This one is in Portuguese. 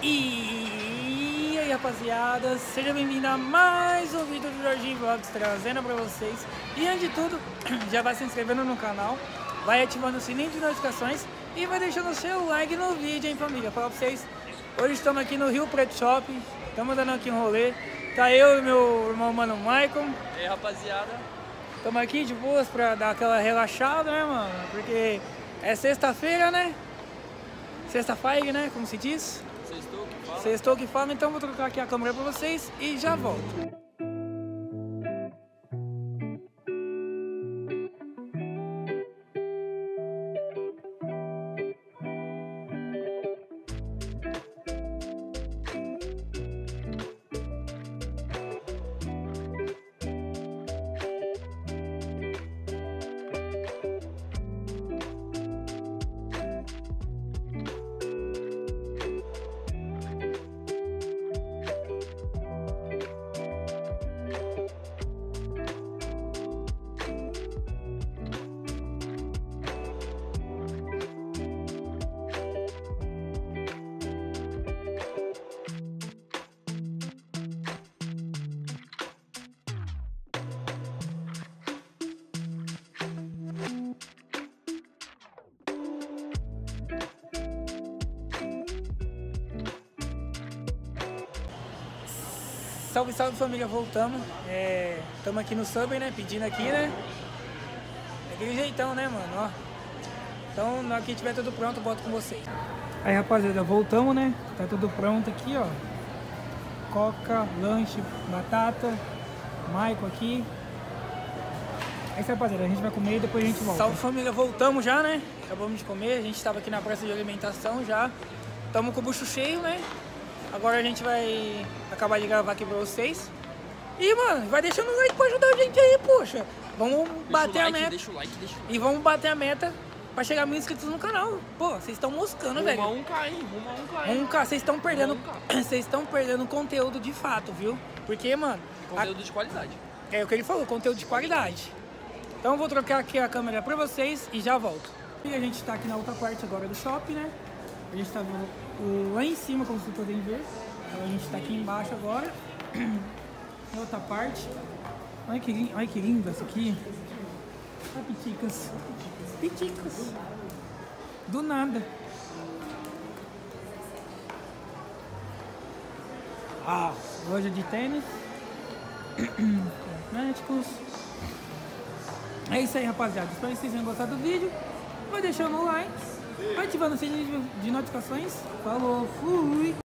E aí, rapaziada, seja bem-vindo a mais um vídeo do Jorginho Vlogs, trazendo pra vocês. E antes de tudo, já vai se inscrevendo no canal, vai ativando o sininho de notificações e vai deixando o seu like no vídeo, hein, família. Falar pra vocês, hoje estamos aqui no Rio Preto Shopping, estamos dando aqui um rolê. Tá eu e meu irmão mano Michael. E aí, rapaziada, estamos aqui de boas pra dar aquela relaxada, né, mano? Porque é sexta-feira, né? Sexta-feira, né? Como se diz? sextou que fala? Sextou que fala, então vou trocar aqui a câmera pra vocês e já volto. Salve, salve família, voltamos. Estamos aqui no Subway, né? Pedindo aqui, né? Daquele jeitão, né, mano? Ó. Então, na hora que tiver tudo pronto, eu boto com vocês. Aí, rapaziada, voltamos, né? Tá tudo pronto aqui, ó. Coca, lanche, batata, Michael aqui. É isso, rapaziada, a gente vai comer e depois a gente volta. Salve família, voltamos já, né? Acabamos de comer, a gente estava aqui na praça de alimentação já. Estamos com o bucho cheio, né? Agora a gente vai acabar de gravar aqui pra vocês. E, mano, vai deixando o like pra ajudar a gente aí, poxa. Vamos bater a meta. Deixa o like. E vamos bater a meta pra chegar a 1000 inscritos no canal. Pô, vocês estão moscando, velho. Rumo a 1K, hein? Rumo a 1K, hein? 1K, vocês estão perdendo. Vocês estão perdendo conteúdo de fato, viu? Porque, mano. Conteúdo de qualidade. É o que ele falou, conteúdo de qualidade. Então eu vou trocar aqui a câmera pra vocês e já volto. E a gente tá aqui na outra parte agora do shopping, né? A gente tá lá em cima, como vocês podem ver. Então a gente tá aqui embaixo agora. Na outra parte. Olha que lindo essa aqui. Olha piticas. Piticas. Do nada. Ah, loja de tênis. Cosméticos. É isso aí, rapaziada. Espero que vocês tenham gostado do vídeo. Vai deixando o like, vai ativando o sininho de notificações. Falou, fui!